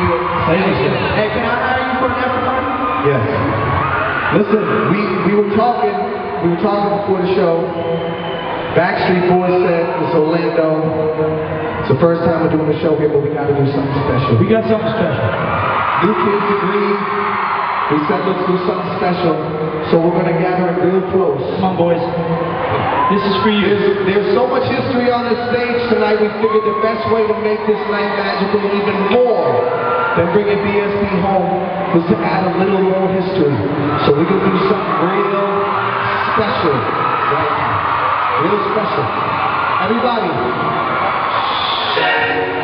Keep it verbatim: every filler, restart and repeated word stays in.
Hey, can I hire you for an after party? Yes. Listen, we, we were talking, we were talking before the show. Backstreet Boys said it's Orlando. It's the first time we're doing the show here, but we gotta do something special. We got something special. New kids agreed. We said let's do something special. So we're gonna gather it real close. Come on, boys. This is for you. There's, there's so much history on this stage tonight, we figured the best way to make this night magical even more than bringing B S B home was to add a little more history. So we're gonna do something real special right now. Real special. Everybody.